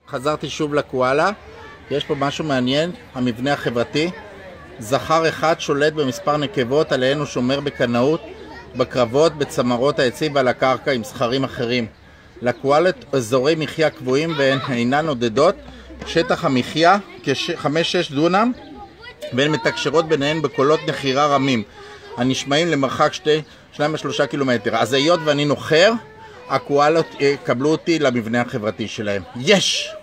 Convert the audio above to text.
חזרתי שוב לקואלה. יש פה משהו מעניין, המבנה החברתי. זכר אחד שולט במספר נקבות עליהן הוא שומר בקנאות, בקרבות, בצמרות העצים ועל הקרקע עם זכרים אחרים. לקואלות אזורי מחיה קבועים והן אינן נודדות. שטח המחיה כ-5-6 דונם, והן מתקשרות ביניהן בקולות נחירה רמים הנשמעים למרחק 2-3 קילומטר. אז היות ואני נוחר, הקואלות יקבלו אותי למבנה החברתי שלהם. יש!